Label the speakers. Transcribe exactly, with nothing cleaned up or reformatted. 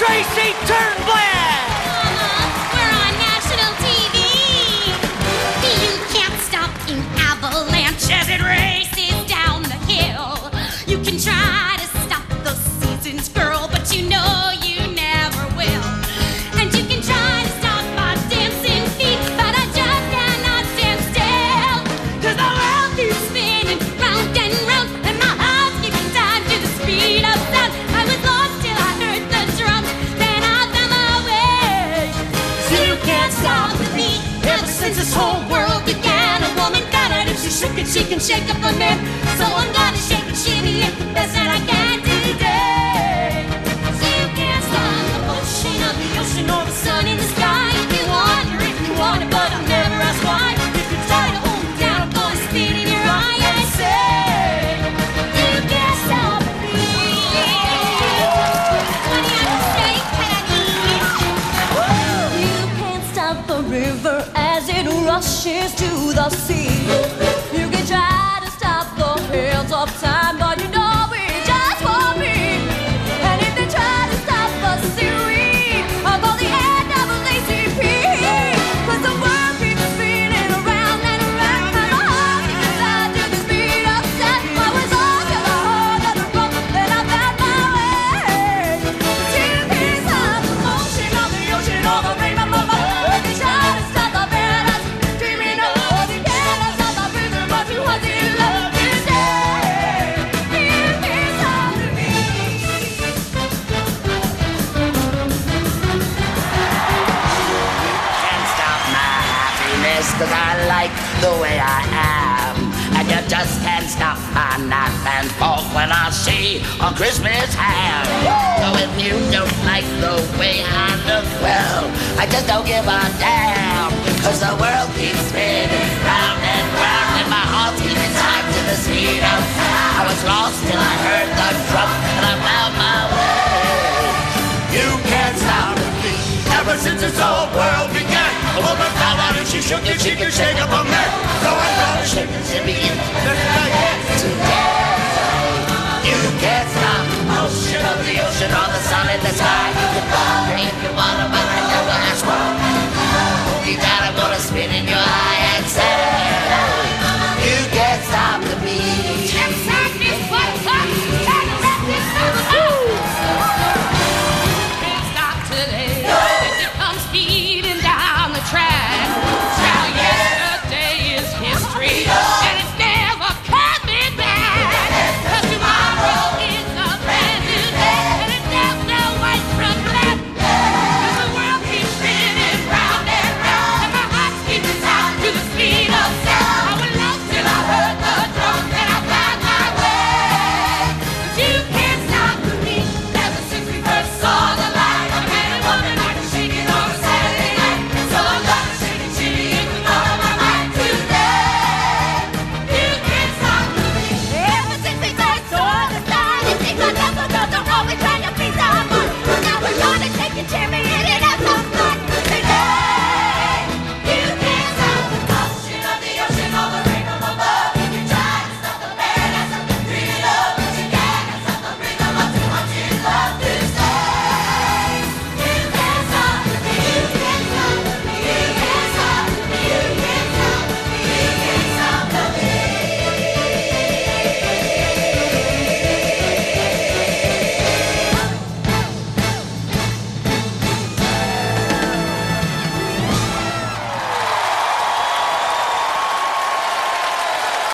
Speaker 1: Tracy Turnblad!
Speaker 2: Mama, we're on national T V. You can't stop an avalanche as it races down the hill. You can try to stop the seasons, girl, but you know you never will. And you can try to stop my dancing feet, but I just cannot stand still. Cause the world keeps spinning round and round, and my heart's keeping time to the speed of sound. I was lost till I heard the drums, then I found my way. So you can't stop the beat. Ever since this whole world began, a woman got it. If she shook it, she can shake up a man. So I'm gonna shake and shimmy it the best that I can today. So you can't stop the motion of the ocean or the sun in the sky. If you wonder if you want it, but I'll never ask why. If you try to hold me down, I'm gonna spit in your eye. I say, you can't stop the beat. What do you have to say, Patty? You can't stop the river as it rushes to the sea. You can try to stop the hands of time, but you know it just won't be. And if they try to stop the seaweed, I'll call the N double A C P. Cause the world keeps spinning around and around, and my heart keeps inside to the speed of sound. I was lost till I heard of the drum, then I found my way. You can't stop the motion of the ocean or the rainbow, mama. If they try to stop the band, I'm dreaming of. You can't stop the rhythm, but you want to love you say. You can't stop the beat.
Speaker 3: Can't stop my happiness, cause I like the way I am. And you just can't stop my knife and fork when I see a Christmas ham. So if you don't like the way I look, well, I just don't give a damn. Cause the world keeps spinning round and round, and my heart's keeping time to the speed of sound. I was lost till I heard the drum, and I found my way. You can't stop the beat. Ever since this whole world began, a woman found out if she shook it, she could shake up a man. So I'm gonna shake it, shimmy it.